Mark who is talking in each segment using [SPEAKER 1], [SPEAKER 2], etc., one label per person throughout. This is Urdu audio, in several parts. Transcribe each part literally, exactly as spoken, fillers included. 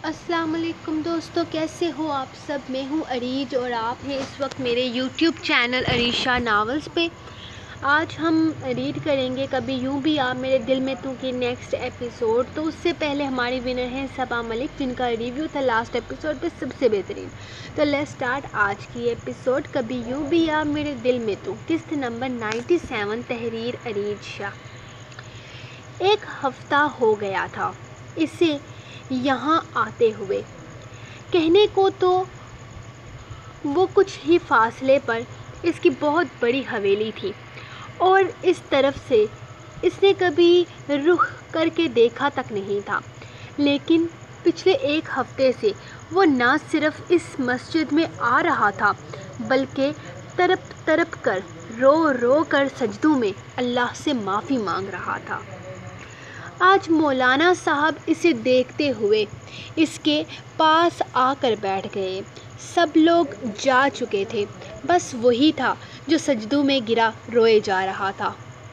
[SPEAKER 1] السلام علیکم دوستو، کیسے ہو آپ سب؟ میں ہوں عریج اور آپ ہیں اس وقت میرے یوٹیوب چینل عریشہ ناولز پہ۔ آج ہم ریڈ کریں گے کبھی یوں بھی آپ میرے دل میں تو کی نیکسٹ ایپیسوڈ۔ تو اس سے پہلے ہماری ونر ہیں صبا ملک، جن کا ریویو تھا لاسٹ ایپیسوڈ پہ سب سے بہترین۔ تو لیٹس سٹارٹ آج کی ایپیسوڈ کبھی یوں بھی آپ میرے دل میں تو، قسط نمبر نائنٹی سیون، تحریر عریج شاہ۔ ایک ہفتہ ہو گیا تھا اسے یہاں آتے ہوئے، کہنے کو تو وہ کچھ ہی فاصلے پر اس کی بہت بڑی حویلی تھی، اور اس طرف سے اس نے کبھی رخ کر کے دیکھا تک نہیں تھا۔ لیکن پچھلے ایک ہفتے سے وہ نہ صرف اس مسجد میں آ رہا تھا بلکہ تڑپ تڑپ کر، رو رو کر سجدوں میں اللہ سے معافی مانگ رہا تھا۔ آج مولانا صاحب اسے دیکھتے ہوئے اس کے پاس آ کر بیٹھ گئے۔ سب لوگ جا چکے تھے، بس وہی تھا جو سجدوں میں گرا روئے جا رہا تھا۔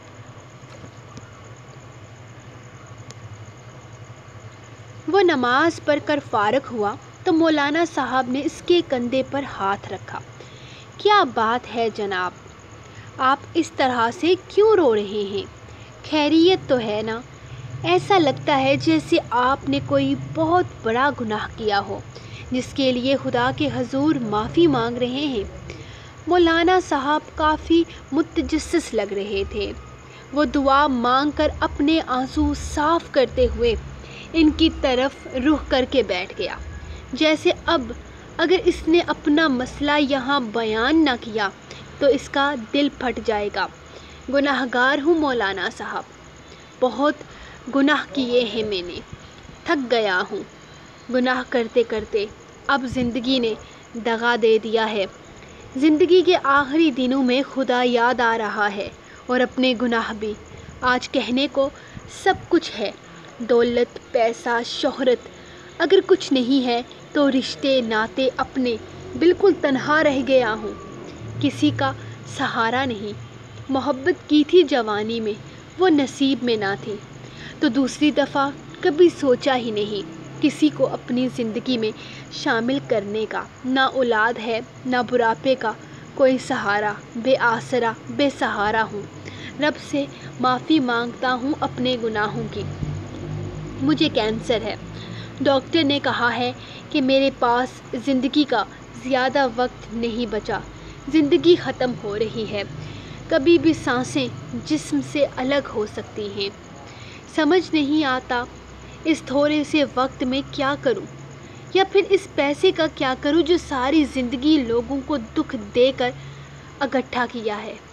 [SPEAKER 1] وہ نماز پڑھ کر فارغ ہوا تو مولانا صاحب نے اس کے کندھے پر ہاتھ رکھا۔ کیا بات ہے جناب، آپ اس طرح سے کیوں رو رہے ہیں؟ خیریت تو ہے نا؟ ایسا لگتا ہے جیسے آپ نے کوئی بہت بڑا گناہ کیا ہو جس کے لیے خدا کے حضور معافی مانگ رہے ہیں۔ مولانا صاحب کافی متجسس لگ رہے تھے۔ وہ دعا مانگ کر اپنے آنسو صاف کرتے ہوئے ان کی طرف رخ کر کے بیٹھ گیا، جیسے اب اگر اس نے اپنا مسئلہ یہاں بیان نہ کیا تو اس کا دل پھٹ جائے گا۔ گناہگار ہوں مولانا صاحب، بہت گناہ کیے ہیں میں نے، تھک گیا ہوں گناہ کرتے کرتے۔ اب زندگی نے دغا دے دیا ہے۔ زندگی کے آخری دنوں میں خدا یاد آ رہا ہے، اور اپنے گناہ بھی۔ آج کہنے کو سب کچھ ہے، دولت، پیسہ، شہرت، اگر کچھ نہیں ہے تو رشتے ناتے اپنے۔ بالکل تنہا رہ گیا ہوں، کسی کا سہارا نہیں۔ محبت کی تھی جوانی میں، وہ نصیب میں نہ تھی، تو دوسری دفعہ کبھی سوچا ہی نہیں کسی کو اپنی زندگی میں شامل کرنے کا۔ نہ اولاد ہے، نہ بڑھاپے کا کوئی سہارا، بے آسرا، بے سہارا ہوں۔ رب سے معافی مانگتا ہوں اپنے گناہوں کی۔ مجھے کینسر ہے، ڈاکٹر نے کہا ہے کہ میرے پاس زندگی کا زیادہ وقت نہیں بچا۔ زندگی ختم ہو رہی ہے، کبھی بھی سانسیں جسم سے الگ ہو سکتی ہیں۔ سمجھ نہیں آتا اس تھوڑے سے وقت میں کیا کروں، یا پھر اس پیسے کا کیا کروں جو ساری زندگی لوگوں کو دکھ دے کر اکٹھا کیا ہے۔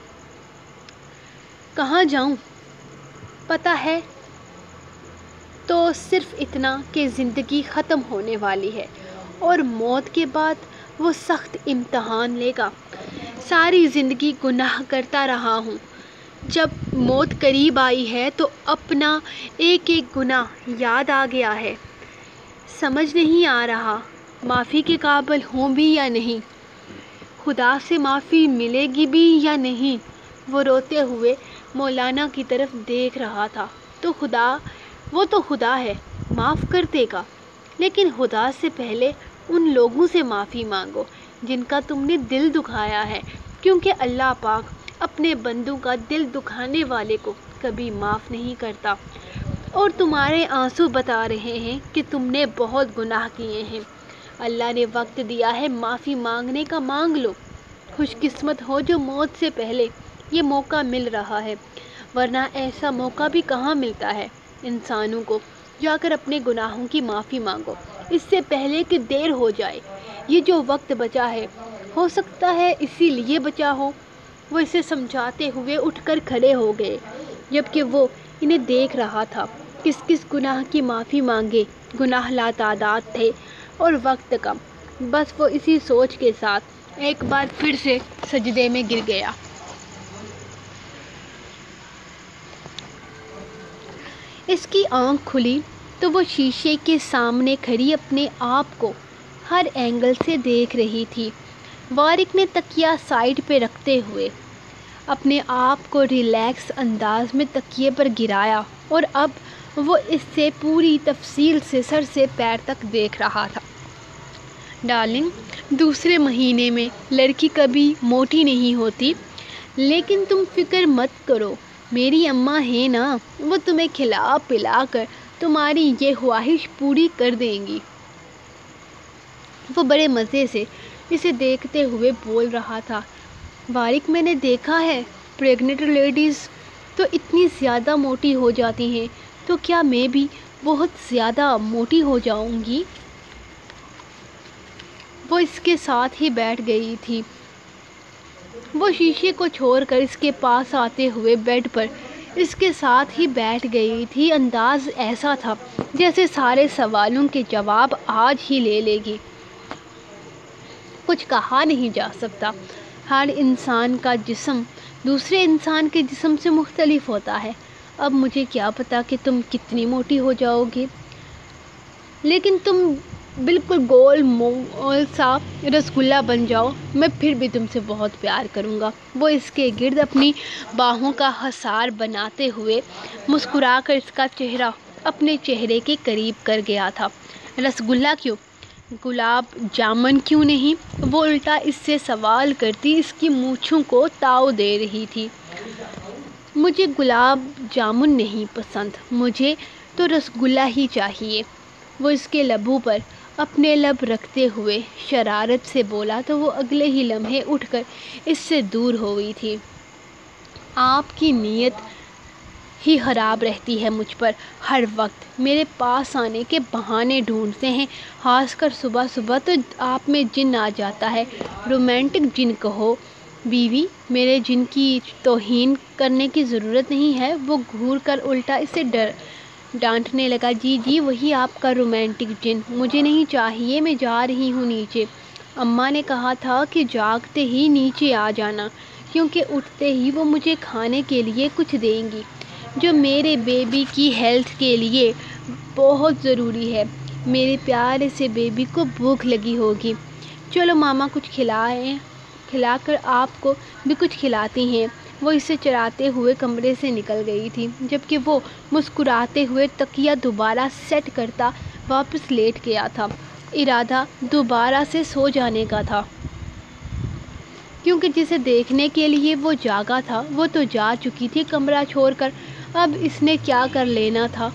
[SPEAKER 1] کہاں جاؤں؟ پتہ ہے تو صرف اتنا کہ زندگی ختم ہونے والی ہے، اور موت کے بعد وہ سخت امتحان لے گا۔ ساری زندگی گناہ کرتا رہا ہوں، جب موت قریب آئی ہے تو اپنا ایک ایک گناہ یاد آ گیا ہے۔ سمجھ نہیں آ رہا معافی کے قابل ہوں بھی یا نہیں، خدا سے معافی ملے گی بھی یا نہیں۔ وہ روتے ہوئے مولانا کی طرف دیکھ رہا تھا۔ تو خدا، وہ تو خدا ہے، معاف کر دے گا، لیکن خدا سے پہلے ان لوگوں سے معافی مانگو جن کا تم نے دل دکھایا ہے، کیونکہ اللہ پاک اپنے بندوں کا دل دکھانے والے کو کبھی معاف نہیں کرتا۔ اور تمہارے آنسو بتا رہے ہیں کہ تم نے بہت گناہ کیے ہیں۔ اللہ نے وقت دیا ہے معافی مانگنے کا، مانگ لو۔ خوش قسمت ہو جو موت سے پہلے یہ موقع مل رہا ہے، ورنہ ایسا موقع بھی کہاں ملتا ہے انسانوں کو۔ جا کر اپنے گناہوں کی معافی مانگو اس سے پہلے کہ دیر ہو جائے۔ یہ جو وقت بچا ہے، ہو سکتا ہے اسی لیے بچا ہو۔ وہ اسے سمجھاتے ہوئے اٹھ کر کھڑے ہو گئے، جبکہ وہ انہیں دیکھ رہا تھا۔ کس کس گناہ کی معافی مانگے؟ گناہ لاتعداد تھے اور وقت کم۔ بس وہ اسی سوچ کے ساتھ ایک بار پھر سے سجدے میں گر گیا۔ اس کی آنکھ کھلی تو وہ شیشے کے سامنے کھڑی اپنے آپ کو ہر اینگل سے دیکھ رہی تھی۔ وارق نے تکیہ سائیڈ پہ رکھتے ہوئے اپنے آپ کو ریلیکس انداز میں تکیے پر گرایا، اور اب وہ اس سے پوری تفصیل سے سر سے پیر تک دیکھ رہا تھا۔ ڈارلنگ، دوسرے مہینے میں لڑکی کبھی موٹی نہیں ہوتی، لیکن تم فکر مت کرو، میری اماں ہے نا، وہ تمہیں کھلا پلا کر تمہاری یہ خواہش پوری کر دیں گی۔ وہ بڑے مزے سے اسے دیکھتے ہوئے بول رہا تھا، باریک، میں نے دیکھا ہے پریگننٹ لیڈیز تو اتنی زیادہ موٹی ہو جاتی ہیں، تو کیا میں بھی بہت زیادہ موٹی ہو جاؤں گی؟ وہ اس کے ساتھ ہی بیٹھ گئی تھی۔ وہ شیشے کو چھوڑ کر اس کے پاس آتے ہوئے بیڈ پر اس کے ساتھ ہی بیٹھ گئی تھی۔ انداز ایسا تھا جیسے سارے سوالوں کے جواب آج ہی لے لے گی۔ کچھ کہا نہیں جا سکتا، ہر انسان کا جسم دوسرے انسان کے جسم سے مختلف ہوتا ہے۔ اب مجھے کیا پتا کہ تم کتنی موٹی ہو جاؤ گی، لیکن تم بالکل گول مول سا رسگلا بن جاؤ، میں پھر بھی تم سے بہت پیار کروں گا۔ وہ اس کے گرد اپنی باہوں کا حصار بناتے ہوئے مسکرا کر اس کا چہرہ اپنے چہرے کے قریب کر گیا تھا۔ رسگلا کیوں، گلاب جامن کیوں نہیں؟ وہ الٹا اس سے سوال کرتی اس کی مونچھوں کو تاؤ دے رہی تھی۔ مجھے گلاب جامن نہیں پسند، مجھے تو رسگلا ہی چاہیے۔ وہ اس کے لبوں پر اپنے لب رکھتے ہوئے شرارت سے بولا تو وہ اگلے ہی لمحے اٹھ کر اس سے دور ہو گئی تھی۔ آپ کی نیت ہی خراب رہتی ہے مجھ پر، ہر وقت میرے پاس آنے کے بہانے ڈھونڈتے ہیں، خاص کر صبح صبح تو آپ میں جن آ جاتا ہے، رومانٹک جن کہو۔ بیوی، میرے جن کی توہین کرنے کی ضرورت نہیں ہے۔ وہ گھور کر الٹا اسے ڈر ڈانٹنے لگا۔ جی جی وہی آپ کا رومانٹک جن، مجھے نہیں چاہیے، میں جا رہی ہوں نیچے۔ اماں نے کہا تھا کہ جاگتے ہی نیچے آ جانا، کیونکہ اٹھتے ہی وہ مجھے کھانے کے لیے کچھ دیں گی، جو میرے بیبی کی ہیلتھ کے لیے بہت ضروری ہے۔ میرے پیارے سے بیبی کو بھوک لگی ہوگی، چلو ماما کچھ کھلائیں، کھلا کر آپ کو بھی کچھ کھلاتی ہیں۔ وہ اسے چراتے ہوئے کمرے سے نکل گئی تھی، جبکہ وہ مسکراتے ہوئے تکیہ دوبارہ سیٹ کرتا واپس لیٹ گیا تھا۔ ارادہ دوبارہ سے سو جانے کا تھا، کیونکہ جسے دیکھنے کے لیے وہ جاگا تھا وہ تو جا چکی تھی کمرہ چھوڑ کر، اب اس نے کیا کر لینا تھا۔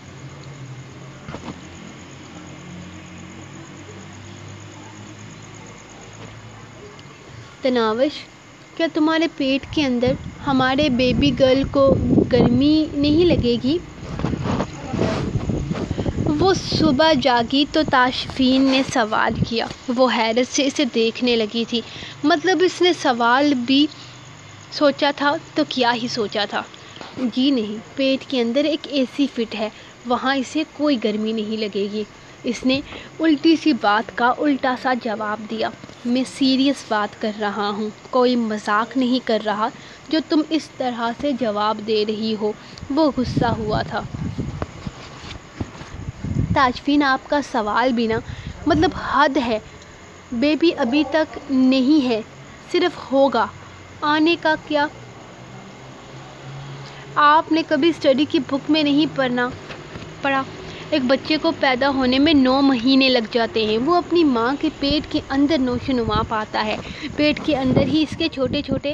[SPEAKER 1] تناوش، کیا تمہارے پیٹ کے اندر ہمارے بیبی گرل کو گرمی نہیں لگے گی؟ وہ صبح جاگی تو تاشفین نے سوال کیا۔ وہ حیرت سے اسے دیکھنے لگی تھی۔ مطلب اس نے سوال بھی سوچا تھا تو کیا ہی سوچا تھا۔ جی نہیں، پیٹ کے اندر ایک اے سی فٹ ہے، وہاں اسے کوئی گرمی نہیں لگے گی۔ اس نے الٹی سی بات کا الٹا سا جواب دیا۔ میں سیریس بات کر رہا ہوں، کوئی مذاق نہیں کر رہا جو تم اس طرح سے جواب دے رہی ہو۔ وہ غصہ ہوا تھا۔ تاشفین، آپ کا سوال بھی نا، مطلب حد ہے۔ بیبی ابھی تک نہیں ہے، صرف ہوگا، آنے کا کیا؟ آپ نے کبھی اسٹڈی کی بک میں نہیں پڑھنا پڑھا؟ ایک بچے کو پیدا ہونے میں نو مہینے لگ جاتے ہیں، وہ اپنی ماں کے پیٹ کے اندر نوشو نما پاتا ہے، پیٹ کے اندر ہی اس کے چھوٹے چھوٹے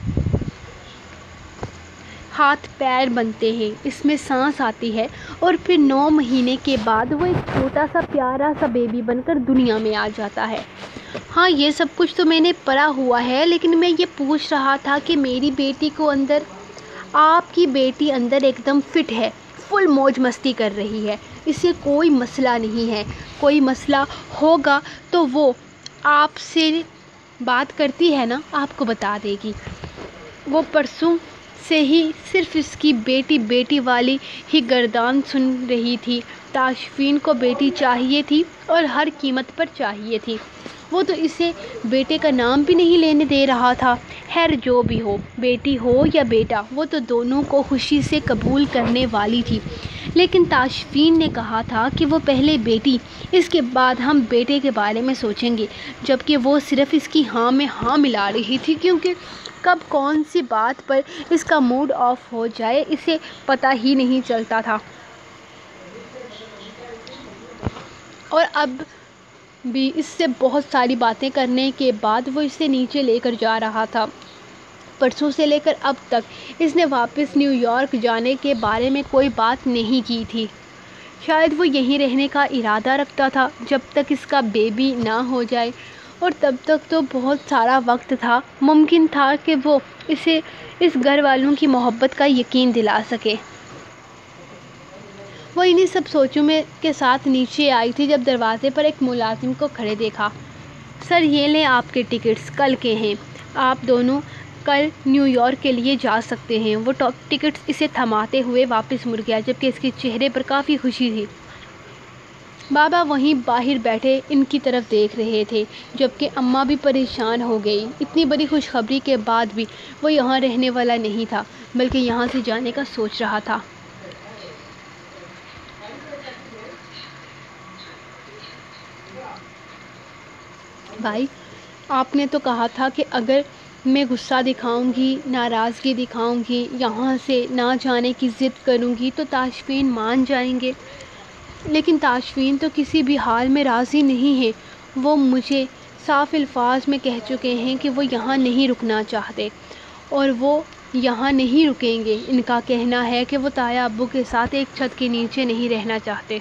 [SPEAKER 1] ہاتھ پیر بنتے ہیں، اس میں سانس آتی ہے، اور پھر نو مہینے کے بعد وہ ایک چھوٹا سا پیارا سا بیبی بن کر دنیا میں آ جاتا ہے۔ ہاں یہ سب کچھ تو میں نے پڑھا ہوا ہے، لیکن میں یہ پوچھ رہا تھا کہ میری بیٹی کو اندر، آپ کی بیٹی اندر ایک دم فٹ ہے، فل موج مستی کر رہی ہے، اسے کوئی مسئلہ نہیں ہے۔ کوئی مسئلہ ہوگا تو وہ آپ سے بات کرتی ہے نا، آپ کو بتا دے گی۔ وہ پرسوں سے ہی صرف اس کی بیٹی بیٹی والی ہی گردان سن رہی تھی۔ تاشفین کو بیٹی چاہیے تھی اور ہر قیمت پر چاہیے تھی۔ وہ تو اسے بیٹے کا نام بھی نہیں لینے دے رہا تھا۔ خیر جو بھی ہو، بیٹی ہو یا بیٹا، وہ تو دونوں کو خوشی سے قبول کرنے والی تھی، لیکن تاشفین نے کہا تھا کہ وہ پہلے بیٹی، اس کے بعد ہم بیٹے کے بارے میں سوچیں گے، جبکہ وہ صرف اس کی ہاں میں ہاں ملا رہی تھی، کیونکہ کب کون سی بات پر اس کا موڈ آف ہو جائے اسے پتہ ہی نہیں چلتا تھا۔ اور اب بھی اس سے بہت ساری باتیں کرنے کے بعد وہ اسے نیچے لے کر جا رہا تھا۔ پرسوں سے لے کر اب تک اس نے واپس نیو یارک جانے کے بارے میں کوئی بات نہیں کی تھی۔ شاید وہ یہیں رہنے کا ارادہ رکھتا تھا جب تک اس کا بیبی نہ ہو جائے، اور تب تک تو بہت سارا وقت تھا۔ ممکن تھا کہ وہ اسے اس گھر والوں کی محبت کا یقین دلا سکے۔ وہ انہی سب سوچوں میں کے ساتھ نیچے آئی تھی جب دروازے پر ایک ملازم کو کھڑے دیکھا۔ سر، یہ لیں آپ کے ٹکٹس، کل کے ہیں۔ آپ دونوں کل نیو یارک کے لیے جا سکتے ہیں۔ وہ ٹکٹس اسے تھماتے ہوئے واپس مڑ گیا جبکہ اس کے چہرے پر کافی خوشی تھی۔ بابا وہیں باہر بیٹھے ان کی طرف دیکھ رہے تھے جبکہ اماں بھی پریشان ہو گئی۔ اتنی بڑی خوشخبری کے بعد بھی وہ یہاں رہنے والا نہیں تھا بلکہ یہاں سے جانے کا سوچ رہا تھا۔ بھائی، آپ نے تو کہا تھا کہ اگر میں غصہ دکھاؤں گی، ناراضگی دکھاؤں گی، یہاں سے نہ جانے کی ضد کروں گی تو تاشفین مان جائیں گے، لیکن تاشفین تو کسی بھی حال میں راضی نہیں ہے۔ وہ مجھے صاف الفاظ میں کہہ چکے ہیں کہ وہ یہاں نہیں رکنا چاہتے اور وہ یہاں نہیں رکیں گے۔ ان کا کہنا ہے کہ وہ تایا ابو کے ساتھ ایک چھت کے نیچے نہیں رہنا چاہتے۔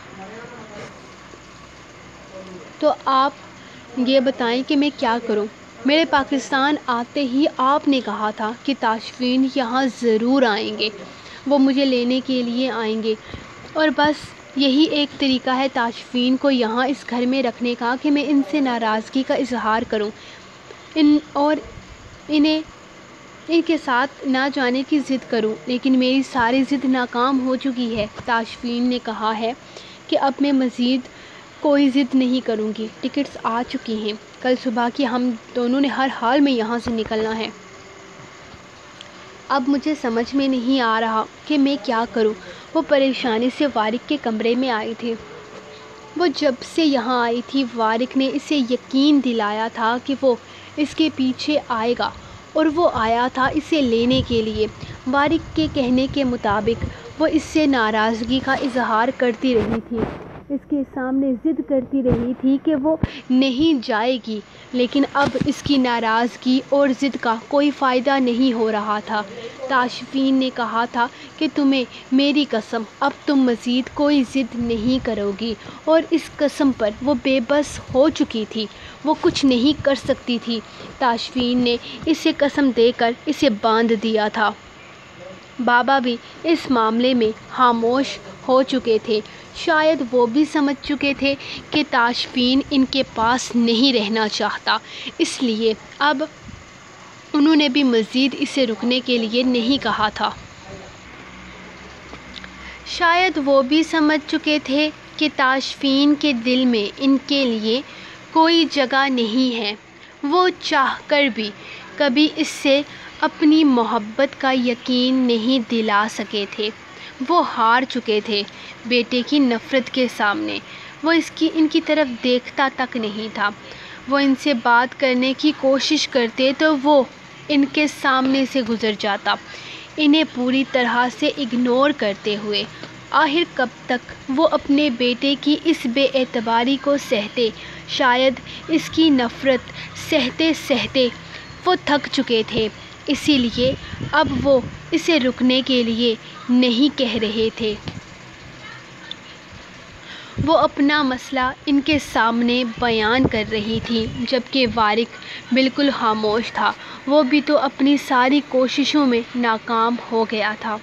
[SPEAKER 1] تو آپ یہ بتائیں کہ میں کیا کروں؟ میرے پاکستان آتے ہی آپ نے کہا تھا کہ تاشفین یہاں ضرور آئیں گے، وہ مجھے لینے کے لیے آئیں گے، اور بس یہی ایک طریقہ ہے تاشفین کو یہاں اس گھر میں رکھنے کا کہ میں ان سے ناراضگی کا اظہار کروں ان اور انہیں ان کے ساتھ نہ جانے کی ضد کروں، لیکن میری ساری ضد ناکام ہو چکی ہے۔ تاشفین نے کہا ہے کہ اب میں مزید کوئی ضد نہیں کروں گی۔ ٹکٹس آ چکی ہیں، کل صبح کی ہم دونوں نے ہر حال میں یہاں سے نکلنا ہے۔ اب مجھے سمجھ میں نہیں آ رہا کہ میں کیا کروں۔ وہ پریشانی سے وارق کے کمرے میں آئی تھی۔ وہ جب سے یہاں آئی تھی وارق نے اسے یقین دلایا تھا کہ وہ اس کے پیچھے آئے گا، اور وہ آیا تھا اسے لینے کے لیے۔ وارق کے کہنے کے مطابق وہ اس سے ناراضگی کا اظہار کرتی رہی تھی، اس کے سامنے ضد کرتی رہی تھی کہ وہ نہیں جائے گی، لیکن اب اس کی ناراضگی اور ضد کا کوئی فائدہ نہیں ہو رہا تھا۔ تاشفین نے کہا تھا کہ تمہیں میری قسم اب تم مزید کوئی ضد نہیں کرو گی، اور اس قسم پر وہ بے بس ہو چکی تھی، وہ کچھ نہیں کر سکتی تھی۔ تاشفین نے اسے قسم دے کر اسے باندھ دیا تھا۔ بابا بھی اس معاملے میں خاموش ہو چکے تھے۔ شاید وہ بھی سمجھ چکے تھے کہ تاشفین ان کے پاس نہیں رہنا چاہتا، اس لیے اب انہوں نے بھی مزید اسے رکنے کے لیے نہیں کہا تھا۔ شاید وہ بھی سمجھ چکے تھے کہ تاشفین کے دل میں ان کے لیے کوئی جگہ نہیں ہے۔ وہ چاہ کر بھی کبھی اس سے اپنی محبت کا یقین نہیں دلا سکے تھے۔ وہ ہار چکے تھے بیٹے کی نفرت کے سامنے۔ وہ اس کی ان کی طرف دیکھتا تک نہیں تھا۔ وہ ان سے بات کرنے کی کوشش کرتے تو وہ ان کے سامنے سے گزر جاتا، انہیں پوری طرح سے اگنور کرتے ہوئے۔ آخر کب تک وہ اپنے بیٹے کی اس بے اعتباری کو سہتے؟ شاید اس کی نفرت سہتے سہتے وہ تھک چکے تھے، اسی لیے اب وہ اسے رکنے کے لیے نہیں کہہ رہے تھے۔ وہ اپنا مسئلہ ان کے سامنے بیان کر رہی تھی جبکہ وارق بالکل خاموش تھا۔ وہ بھی تو اپنی ساری کوششوں میں ناکام ہو گیا تھا۔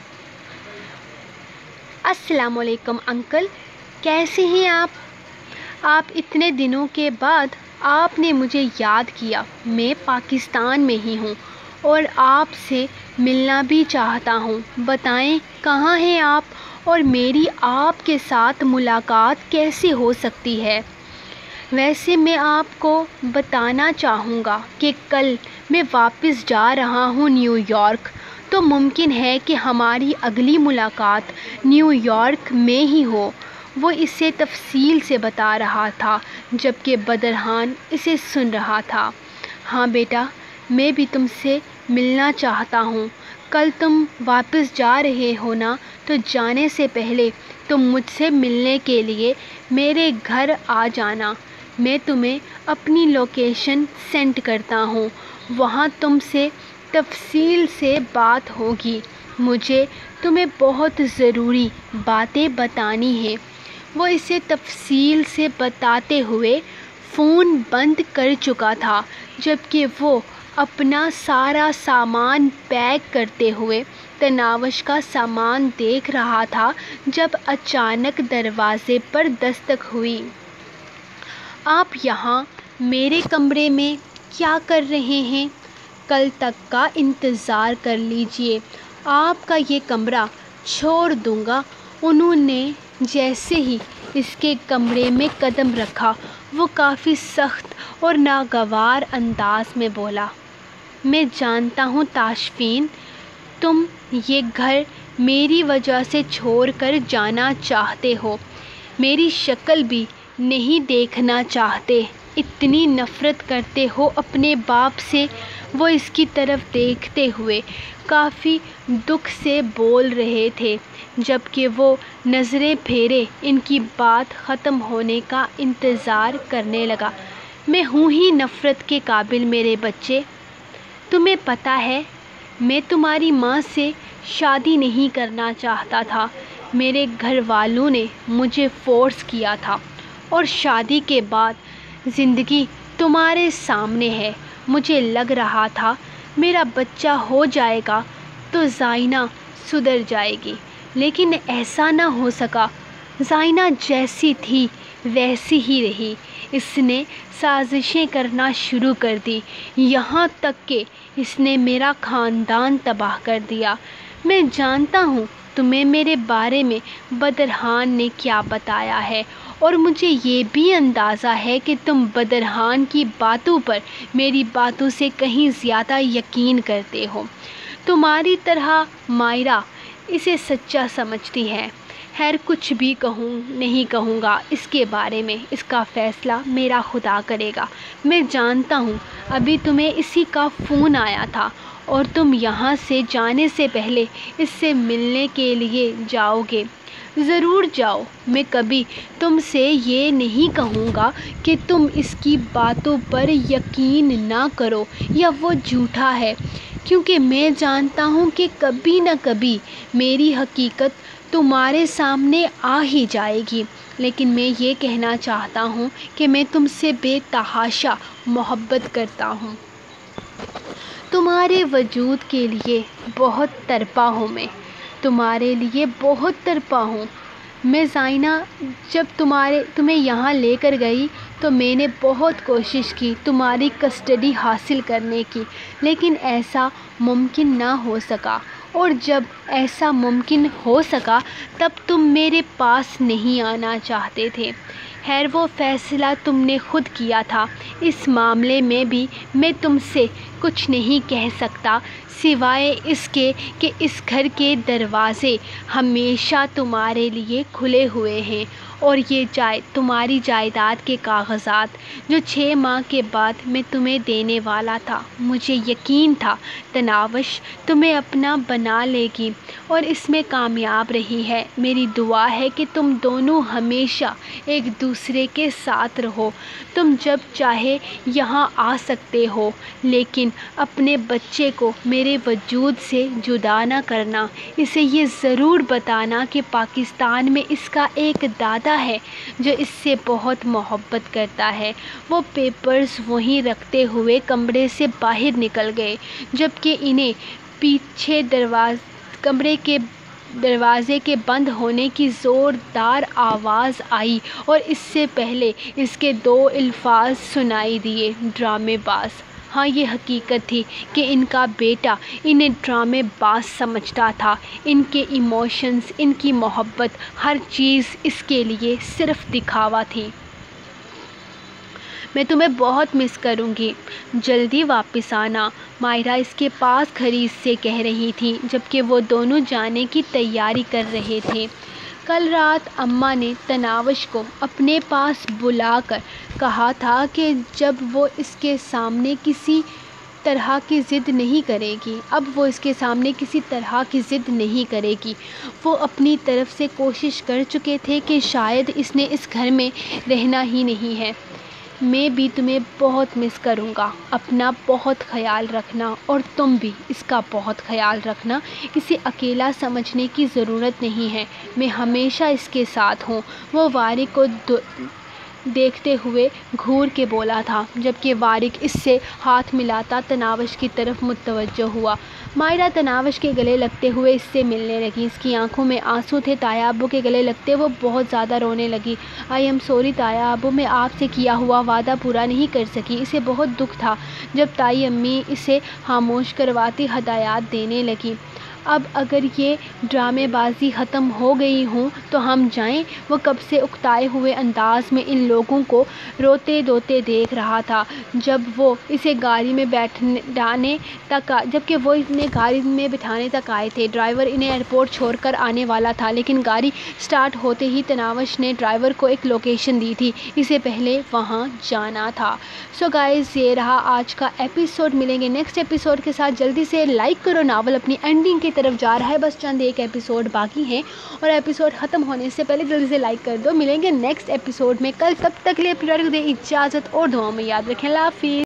[SPEAKER 1] السلام علیکم انکل، کیسے ہیں آپ؟ آپ اتنے دنوں کے بعد آپ نے مجھے یاد کیا۔ میں پاکستان میں ہی ہوں اور آپ سے ملنا بھی چاہتا ہوں۔ بتائیں کہاں ہیں آپ اور میری آپ کے ساتھ ملاقات کیسے ہو سکتی ہے؟ ویسے میں آپ کو بتانا چاہوں گا کہ کل میں واپس جا رہا ہوں نیو یارک، تو ممکن ہے کہ ہماری اگلی ملاقات نیو یارک میں ہی ہو۔ وہ اسے تفصیل سے بتا رہا تھا جبکہ بدرخان اسے سن رہا تھا۔ ہاں بیٹا، میں بھی تم سے ملنا چاہتا ہوں۔ کل تم واپس جا رہے ہو نا، تو جانے سے پہلے تم مجھ سے ملنے کے لیے میرے گھر آ جانا۔ میں تمہیں اپنی لوکیشن سینڈ کرتا ہوں، وہاں تم سے تفصیل سے بات ہوگی۔ مجھے تمہیں بہت ضروری باتیں بتانی ہیں۔ وہ اسے تفصیل سے بتاتے ہوئے فون بند کر چکا تھا، جبکہ وہ اپنا سارا سامان پیک کرتے ہوئے تناوش کا سامان دیکھ رہا تھا جب اچانک دروازے پر دستک ہوئی۔ آپ یہاں میرے کمرے میں کیا کر رہے ہیں؟ کل تک کا انتظار کر لیجیے، آپ کا یہ کمرہ چھوڑ دوں گا۔ انہوں نے جیسے ہی اس کے کمرے میں قدم رکھا، وہ کافی سخت اور ناگوار انداز میں بولا، میں جانتا ہوں تاشفین، تم یہ گھر میری وجہ سے چھوڑ کر جانا چاہتے ہو، میری شکل بھی نہیں دیکھنا چاہتے، اتنی نفرت کرتے ہو اپنے باپ سے۔ وہ اس کی طرف دیکھتے ہوئے کافی دکھ سے بول رہے تھے، جبکہ وہ نظریں پھیرے ان کی بات ختم ہونے کا انتظار کرنے لگا۔ میں ہوں ہی نفرت کے قابل میرے بچے، تمہیں پتہ ہے میں تمہاری ماں سے شادی نہیں کرنا چاہتا تھا، میرے گھر والوں نے مجھے فورس کیا تھا، اور شادی کے بعد زندگی تمہارے سامنے ہے۔ مجھے لگ رہا تھا میرا بچہ ہو جائے گا تو زائنہ سدھر جائے گی، لیکن ایسا نہ ہو سکا۔ زائنہ جیسی تھی ویسی ہی رہی، اس نے سازشیں کرنا شروع کر دی، یہاں تک کہ اس نے میرا خاندان تباہ کر دیا۔ میں جانتا ہوں تمہیں میرے بارے میں بدرحان نے کیا بتایا ہے، اور مجھے یہ بھی اندازہ ہے کہ تم بدرحان کی باتوں پر میری باتوں سے کہیں زیادہ یقین کرتے ہو۔ تمہاری طرح مائرہ اسے سچا سمجھتی ہے۔ خیر، کچھ بھی کہوں نہیں کہوں گا اس کے بارے میں، اس کا فیصلہ میرا خدا کرے گا۔ میں جانتا ہوں ابھی تمہیں اسی کا فون آیا تھا، اور تم یہاں سے جانے سے پہلے اس سے ملنے کے لیے جاؤ گے۔ ضرور جاؤ، میں کبھی تم سے یہ نہیں کہوں گا کہ تم اس کی باتوں پر یقین نہ کرو یا وہ جھوٹا ہے، کیونکہ میں جانتا ہوں کہ کبھی نہ کبھی میری حقیقت تمہارے سامنے آ ہی جائے گی۔ لیکن میں یہ کہنا چاہتا ہوں کہ میں تم سے بے تحاشا محبت کرتا ہوں۔ تمہارے وجود کے لیے بہت تڑپا ہوں میں، تمہارے لیے بہت تڑپا ہوں۔ میں زائنہ جب تمہارے تمہیں یہاں لے کر گئی تو میں نے بہت کوشش کی تمہاری کسٹڈی حاصل کرنے کی، لیکن ایسا ممکن نہ ہو سکا، اور جب ایسا ممکن ہو سکا تب تم میرے پاس نہیں آنا چاہتے تھے۔ خیر، وہ فیصلہ تم نے خود کیا تھا، اس معاملے میں بھی میں تم سے کچھ نہیں کہہ سکتا سوائے اس کے کہ اس گھر کے دروازے ہمیشہ تمہارے لیے کھلے ہوئے ہیں، اور یہ جائے تمہاری جائیداد کے کاغذات جو چھ ماہ کے بعد میں تمہیں دینے والا تھا، مجھے یقین تھا تناوش تمہیں اپنا بنا لے گی اور اس میں کامیاب رہی ہے۔ میری دعا ہے کہ تم دونوں ہمیشہ ایک دوسرے کے ساتھ رہو۔ تم جب چاہے یہاں آ سکتے ہو، لیکن اپنے بچے کو میرے وجود سے جدا نہ کرنا۔ اسے یہ ضرور بتانا کہ پاکستان میں اس کا ایک دادا ہے جو اس سے بہت محبت کرتا ہے۔ وہ پیپرز وہیں رکھتے ہوئے کمرے سے باہر نکل گئے، جبکہ انہیں پیچھے دروازے کمرے کے دروازے کے بند ہونے کی زوردار آواز آئی، اور اس سے پہلے اس کے دو الفاظ سنائی دیے، ڈرامے باز۔ ہاں، یہ حقیقت تھی کہ ان کا بیٹا انہیں ڈرامے باز سمجھتا تھا۔ ان کے ایموشنز، ان کی محبت، ہر چیز اس کے لیے صرف دکھاوا تھی۔ میں تمہیں بہت مس کروں گی، جلدی واپس آنا، مائرہ اس کے پاس کھڑی سے کہہ رہی تھی، جبکہ وہ دونوں جانے کی تیاری کر رہے تھے۔ کل رات اماں نے تناوش کو اپنے پاس بلا کر کہا تھا کہ جب وہ اس کے سامنے کسی طرح کی ضد نہیں کرے گی، اب وہ اس کے سامنے کسی طرح کی ضد نہیں کرے گی۔ وہ اپنی طرف سے کوشش کر چکے تھے کہ شاید اس نے اس گھر میں رہنا ہی نہیں ہے۔ میں بھی تمہیں بہت مس کروں گا، اپنا بہت خیال رکھنا، اور تم بھی اس کا بہت خیال رکھنا۔ اسے اکیلا سمجھنے کی ضرورت نہیں ہے، میں ہمیشہ اس کے ساتھ ہوں۔ وہ وارق کو دیکھتے ہوئے گھور کے بولا تھا، جبکہ وارق اس سے ہاتھ ملاتا تناوش کی طرف متوجہ ہوا۔ مائرہ تناوش کے گلے لگتے ہوئے اس سے ملنے لگی۔ اس کی آنکھوں میں آنسو تھے۔ تایا ابو کے گلے لگتے وہ بہت زیادہ رونے لگی۔ آئی ایم سوری تایا ابو، میں آپ سے کیا ہوا وعدہ پورا نہیں کر سکی۔ اسے بہت دکھ تھا جب تائی امی اسے خاموش کرواتی ہدایات دینے لگیں۔ اب اگر یہ ڈرامے بازی ختم ہو گئی ہوں تو ہم جائیں۔ وہ کب سے اکتائے ہوئے انداز میں ان لوگوں کو روتے دھوتے دیکھ رہا تھا، جب وہ اسے گاڑی میں بیٹھانے تک جبکہ وہ انہیں گاڑی میں بٹھانے تک آئے تھے۔ ڈرائیور انہیں ایئرپورٹ چھوڑ کر آنے والا تھا، لیکن گاڑی سٹارٹ ہوتے ہی تناوش نے ڈرائیور کو ایک لوکیشن دی تھی، اسے پہلے وہاں جانا تھا۔ سو گائز، یہ رہا آج کا ایپیسوڈ۔ ملیں گے نیکسٹ ایپیسوڈ کے ساتھ جلدی سے۔ لائک کرو، ناول اپنی اینڈنگ کی طرف جا رہا ہے، بس چند ایک ایپیسوڈ باقی ہیں اور ایپیسوڈ ختم ہونے سے پہلے جلدی سے لائک کر دو۔ ملیں گے نیکسٹ ایپیسوڈ میں کل، تب تک کے لیے اپنی کو دے اجازت اور دعاؤں میں یاد رکھیں۔ اللہ حافظ۔